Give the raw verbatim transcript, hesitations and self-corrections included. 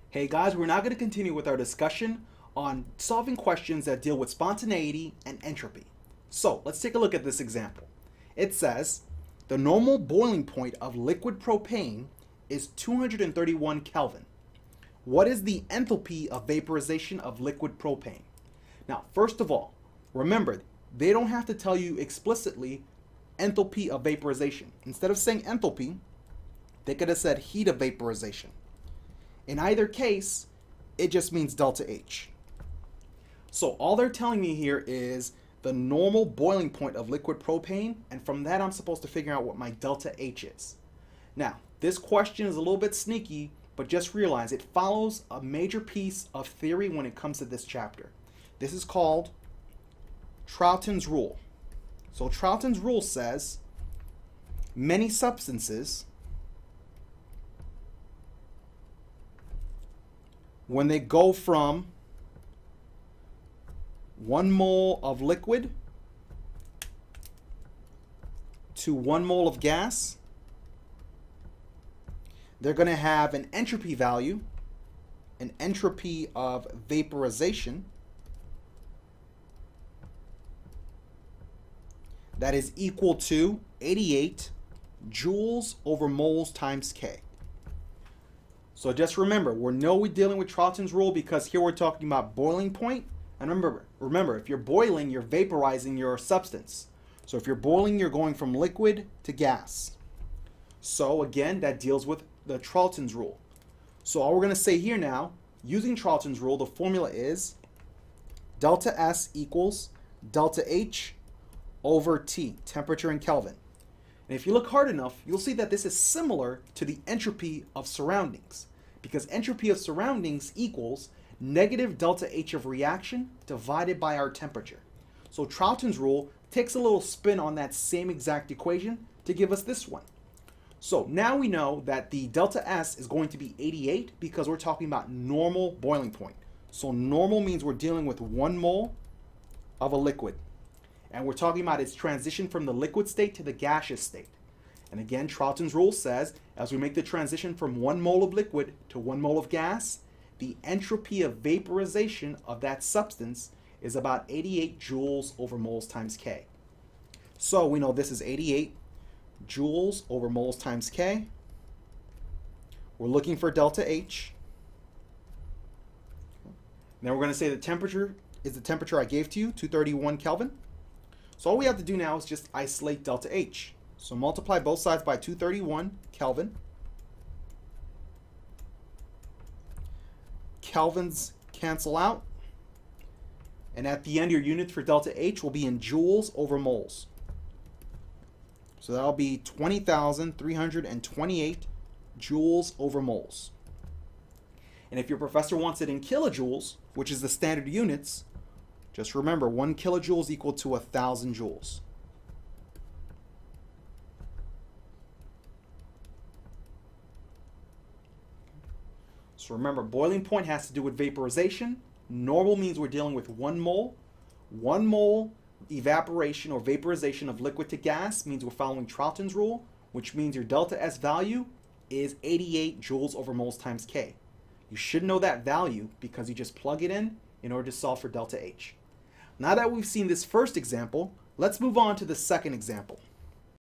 Hey guys, we're now going to continue with our discussion on solving questions that deal with spontaneity and entropy. So let's take a look at this example. It says the normal boiling point of liquid propane is two hundred thirty-one Kelvin. What is the enthalpy of vaporization of liquid propane? Now, first of all, remember, they don't have to tell you explicitly enthalpy of vaporization. Instead of saying enthalpy, they could have said heat of vaporization. In either case, it just means delta H. So all they're telling me here is the normal boiling point of liquid propane, and from that I'm supposed to figure out what my delta H is. Now, this question is a little bit sneaky, but just realize it follows a major piece of theory when it comes to this chapter. This is called Troughton's rule. So Troughton's rule says many substances, when they go from one mole of liquid to one mole of gas, they're going to have an entropy value, an entropy of vaporization that is equal to eighty-eight joules over moles times K. So just remember, we know we're dealing with Troughton's rule because here we're talking about boiling point. And remember, remember, if you're boiling, you're vaporizing your substance. So if you're boiling, you're going from liquid to gas. So again, that deals with the Troughton's rule. So all we're going to say here now, using Troughton's rule, the formula is delta S equals delta H over T, temperature in Kelvin. And if you look hard enough, you'll see that this is similar to the entropy of surroundings, because entropy of surroundings equals negative delta H of reaction divided by our temperature. So Troughton's rule takes a little spin on that same exact equation to give us this one. So now we know that the delta S is going to be eighty-eight because we're talking about normal boiling point. So normal means we're dealing with one mole of a liquid. And we're talking about its transition from the liquid state to the gaseous state. And again, Troughton's rule says, as we make the transition from one mole of liquid to one mole of gas, the entropy of vaporization of that substance is about eighty-eight joules over moles times K. So we know this is eighty-eight joules over moles times K. We're looking for delta H. Then we're going to say the temperature is the temperature I gave to you, two hundred thirty-one Kelvin. So all we have to do now is just isolate delta H. So multiply both sides by two hundred thirty-one Kelvin. Kelvins cancel out. And at the end, your units for delta H will be in joules over moles. So that'll be twenty thousand three hundred twenty-eight joules over moles. And if your professor wants it in kilojoules, which is the standard units, just remember, one kilojoule is equal to one thousand joules. So remember, boiling point has to do with vaporization. Normal means we're dealing with one mole. One mole evaporation or vaporization of liquid to gas means we're following Troughton's rule, which means your delta S value is eighty-eight joules over moles times K. You should know that value because you just plug it in in order to solve for delta H. Now that we've seen this first example, let's move on to the second example.